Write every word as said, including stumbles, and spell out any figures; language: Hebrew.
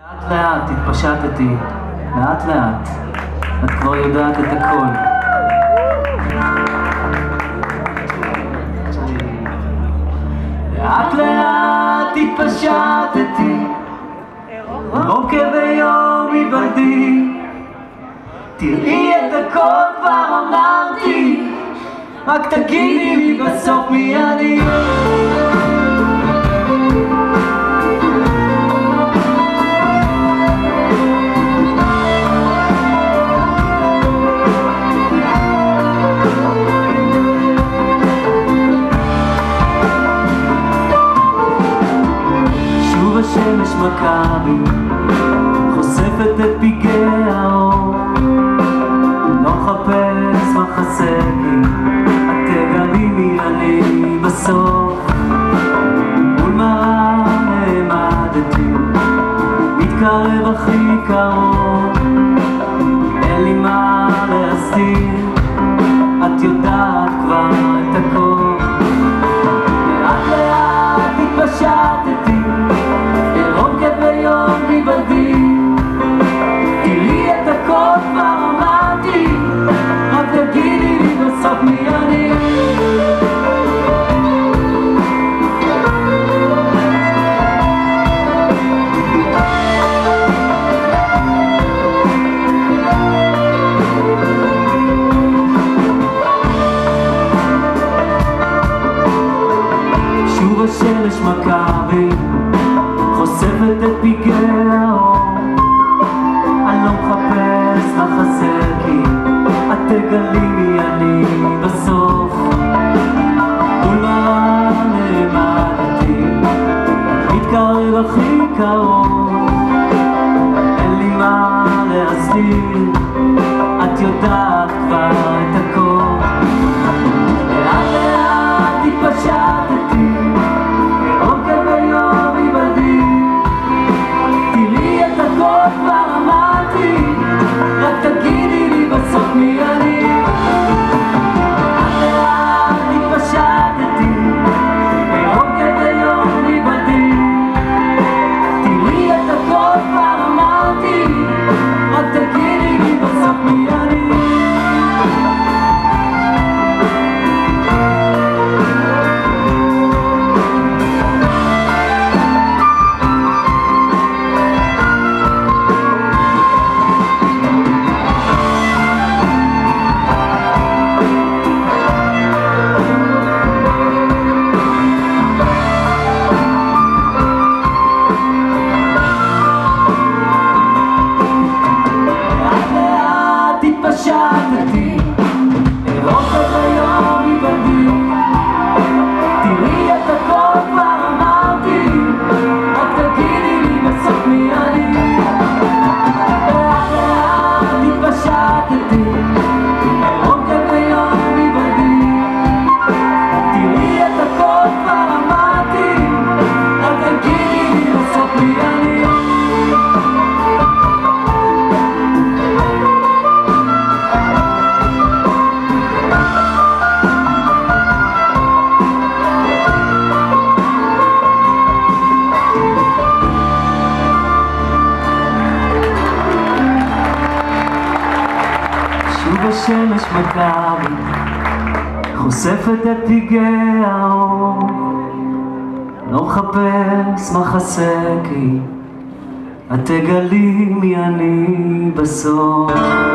לאט לאט התפשטתי, לאט לאט, את כבר יודעת את הכל. לאט לאט התפשטתי, בוקר ויום היוולדי, תראי את הכל כבר אמרתי, רק תגידי לי בסוף מי אני. שוב השמש מכה בי, חושפת את פגעי האור, לא מחפש מה חסר כי את תגלי מי אני בסוף. מול מראה נעמדתי, מתקרב הכי קרוב, אין לי מה להסתיר, את יודעת כבר את הכל. לאט לאט התפשטתי, בוקר ויום היוולדי, תראי את הכל כבר אמרתי, רק תגידי לי בסוף מי אני. שוב השמש מכה בי, חושפת את פגעי האור, אני לא מחפש מה חסר כי את תגלי מי אני בסוף. מול מראה נעמדתי, מתקרב הכי קרוב, אין לי מה להסתיר, את יודעת כבר את הכל. לאט לאט התפשטתי, בוקר ויום היוולדי, תראי את הכל כבר אמרתי, רק תגידי לי בסוף מי אני. לאט לאט התפשטתי, בוקר ויום היוולדי, תראי את הכל כבר אמרתי, רק תגידי לי בסוף מי אני. התפשטתי, בוקר ויום היוולדי, תראי את הכל כבר אמרתי, רק תגידי לי בסוף מי אני. לאט לאט התפשטתי, בוקר ויום היוולדי, תראי את הכל כבר אמרתי, רק תגידי לי בסוף מי אני. השמש מכה בי, חושפת את פגעי האור, לא מחפש מה חסר כי את תגלי מי אני בסוף.